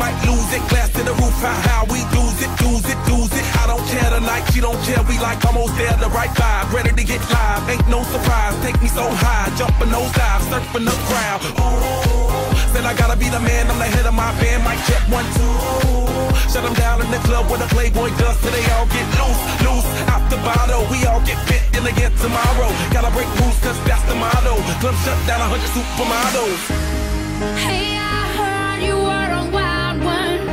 might lose it. Glass to the roof, how we lose it, lose it, lose it. I don't care tonight, she don't care. We like almost there, the right vibe, ready to get live. Ain't no surprise, take me so high, jumping those dives, surfing the crowd. Ooh, said I gotta be the man, I'm the head of my band. Mic check 1, 2. Shut them down in the club where the Playboy does, till they all get loose, loose. Out the bottle, we all get fit in again tomorrow. Gotta break rules, cause that's the motto. Club shut down 100 supermodels. Hey, I heard you were a wild one.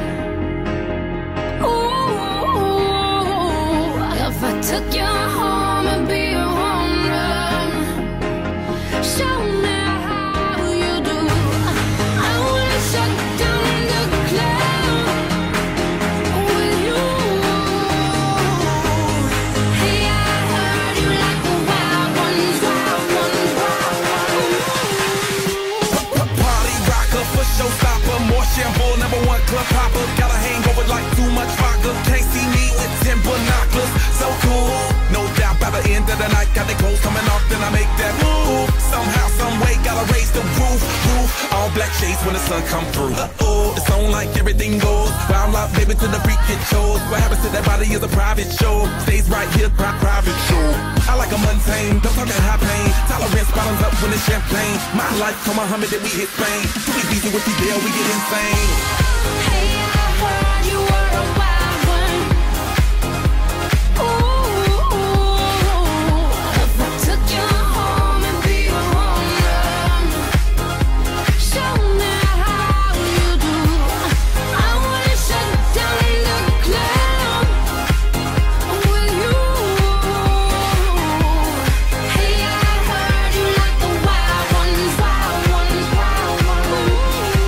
Ooh, if I took you home and be a home run, show me how you do. I wanna shut down the club with you. Hey, I heard you like the wild ones, wild ones, wild ones. Party rocker, for showstopper, more shampoo, #1 club popper. Got a hangover like too much vodka. Can't see me with 10 binoculars. So cool, no doubt by the end of the night. Got the clothes coming off, then I make that move. Somehow, some way, gotta raise the roof. All black shades when the sun come through. It's on like everything goes. Wild out, baby, to the freak it shows. What happens to that body is a private show. Stays right here, private show. I like a mundane, don't talk at high pain. Tolerance bottoms up when it's champagne. My life, come Muhammad, then we hit Spain. Too easy with the deal, we get insane. Hey, I heard you were a wild one. Ooh, if I took you home and be a home run, show me how you do. I wanna shut down the club with you. Hey, I heard you like the wild ones, wild ones, wild ones.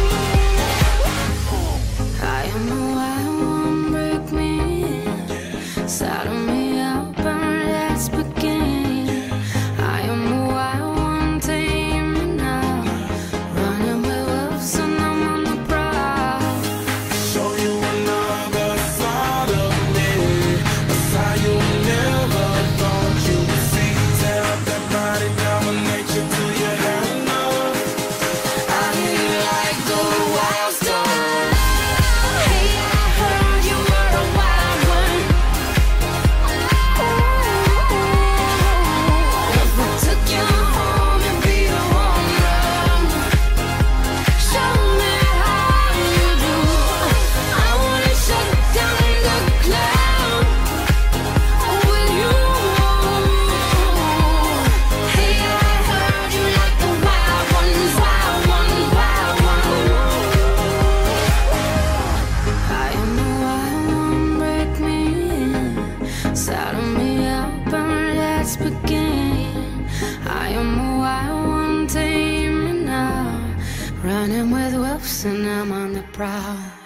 I am the wild one, break me in, saddle me up and let's begin. I am the wild one, tame me now, running with wolves and I'm on the prowl. Show you another side of me, a side you never thought you'd see. Tear up that body, dominate you till you have enough. I need like the wild star. Hey, I heard you were a wild one. Ooh, if I took you home and be a home run, show me how you do. I wanna shut down the club with you. Hey, I heard you like the wild ones, wild ones, wild ones. I am the wild one, break me in, saddle me up and let's begin. I am the wild one, tame me now, running with wolves and I'm on the prowl.